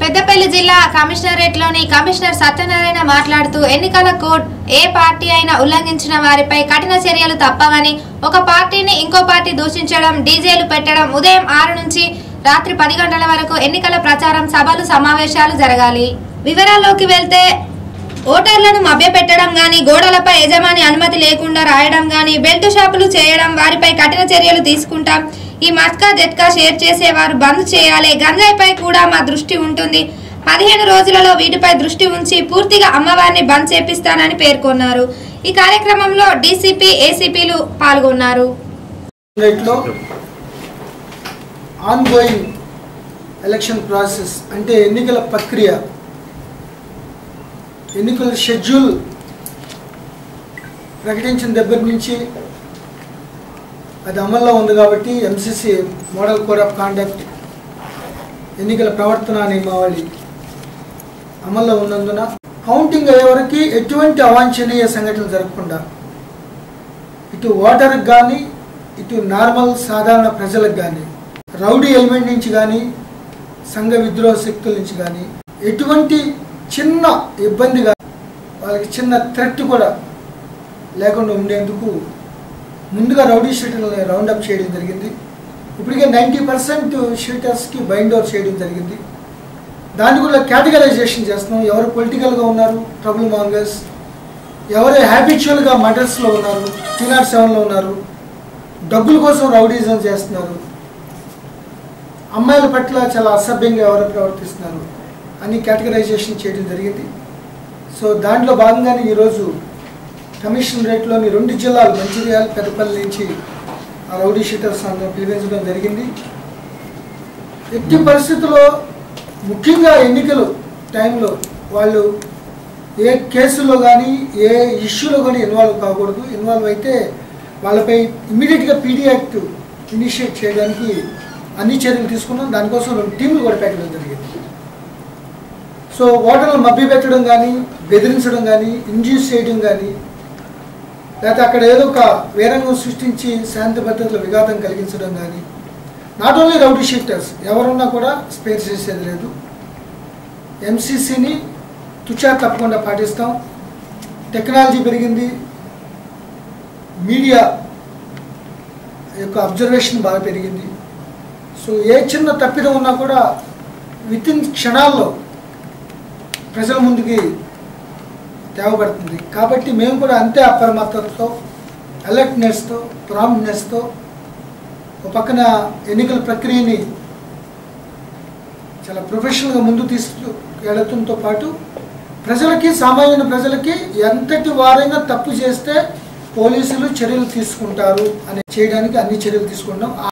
పెద్దపల్లి జిల్లా కమిషనరేట్లోని కమిషనర్ సత్యనారాయణ మాట్లాడుతూ ఎన్నికల కోడ్ ఏ పార్టీ అయినా ఉల్లంఘించిన వారిపై కఠిన చర్యలు తప్పవని, ఒక పార్టీని ఇంకో పార్టీ దూషించడం, డీజేలు పెట్టడం, ఉదయం 6 నుంచి రాత్రి 10 గంటల వరకు ఎన్నికల ప్రచారం సభలు సమావేశాలు జరగాలి. వివరాల్లోకి వెళ్తే ఓటర్లను మభ్యపెట్టడం గాని, గోడలపై యజమాని అనుమతి లేకుండా రాయడం గాని, బెల్ట్ షాపులు చేయడం వారిపై కఠిన చర్యలు తీసుకుంటాం. ఈ మస్కా జట్కా షేర్ చేసేవారు బంద్ చేయాలి. గంజాయిపై కూడా మా దృష్టి ఉంటుంది. 15 రోజులలో వీటిపై దృష్టి ఉంచి పూర్తిగా అమ్మవారిని బంద్ చేపిస్తానని పేర్కొన్నారు. ఈ కార్యక్రమంలో డీసీపీ, ఏసీపీలు పాల్గొన్నారు. ఆన్గోయింగ్ ఎలక్షన్ ప్రాసెస్ అంటే ఎన్నికల ప్రక్రియ, ఎన్నికల షెడ్యూల్ ప్రకటించిన దగ్గర నుంచి అది అమల్లో ఉంది కాబట్టి MCC model code of conduct, ఎన్నికల ప్రవర్తన నియమావళి అమల్లో ఉన్నందున కౌంటింగ్ అయ్యే వరకు ఎటువంటి అవాంఛనీయ సంఘటనలు జరగకుండా ఇటు ఓటర్కి కానీ, ఇటు నార్మల్ సాధారణ ప్రజలకు కానీ, రౌడీ ఎలిమెంట్ నుంచి కానీ, సంఘ విద్రోహ శక్తుల నుంచి కానీ ఎటువంటి చిన్న ఇబ్బందిగా వాళ్ళకి చిన్న థ్రెట్ కూడా లేకుండా ఉండేందుకు ముందుగా రౌడీ షీటర్లని రౌండప్ చేయడం జరిగింది. ఇప్పటికే 90% షీటర్స్కి బైండ్ ఓవర్ చేయడం జరిగింది. దాన్ని కూడా కేటగరైజేషన్ చేస్తున్నాం. ఎవరు పొలిటికల్గా ఉన్నారు, ట్రబుల్ మాంగర్స్, ఎవరు హ్యాబిచువల్గా మర్డర్స్లో ఉన్నారు, 307లో ఉన్నారు, డబ్బుల కోసం రౌడీజం చేస్తున్నారు, అమ్మాయిల పట్ల చాలా అసభ్యంగా ఎవరు ప్రవర్తిస్తున్నారు అని కేటగరైజేషన్ చేయడం జరిగింది. సో దాంట్లో భాగంగానే ఈరోజు కమిషనరేట్లోని 2 జిల్లాలు మంచిర్యాల, పెద్దపల్లి నుంచి ఆ రౌడీ షీటర్స్ అందరూ పిలిపించడం జరిగింది. ఎట్టి పరిస్థితుల్లో ముఖ్యంగా ఎన్నికలు టైంలో వాళ్ళు ఏ కేసులో కానీ, ఏ ఇష్యూలో కానీ ఇన్వాల్వ్ కాకూడదు. ఇన్వాల్వ్ అయితే వాళ్ళపై ఇమ్మీడియట్గా పీడీ యాక్ట్ ఇనిషియేట్ చేయడానికి అన్ని చర్యలు తీసుకున్నాం. దానికోసం 2 టీంలు కూడా పెట్టడం జరిగింది. సో ఓటర్లు మభ్యపెట్టడం కానీ, బెదిరించడం కానీ, ఇండ్యూస్ చేయడం కానీ, లేకపోతే అక్కడ ఏదో ఒక వేరంగం సృష్టించి శాంతి భద్రతల విఘాతం కలిగించడం కానీ, నాట్ ఓన్లీ రౌడీ షీటర్స్ ఎవరున్నా కూడా స్పేర్ చేసేది లేదు. ఎంసీసీని తుచా తప్పకుండా పాటిస్తాం. టెక్నాలజీ పెరిగింది, మీడియా యొక్క అబ్జర్వేషన్ బాగా పెరిగింది. సో ఏ చిన్న తప్పిదం ఉన్నా కూడా వితిన్ క్షణాల్లో ప్రజల ముందుకి తేవబడుతుంది. కాబట్టి మేము కూడా అంతే అప్రమత్తతో, అలర్ట్నెస్తో, ప్రాంప్ట్నెస్తో ఒక పక్కన ఎన్నికల ప్రక్రియని చాలా ప్రొఫెషనల్గా ముందు తీసుకెళ్లడంతో పాటు ప్రజలకి, సామాన్య ప్రజలకి ఎంతటి వారైనా తప్పు చేస్తే పోలీసులు చర్యలు తీసుకుంటారు అని చేయడానికి అన్ని చర్యలు తీసుకుంటాం.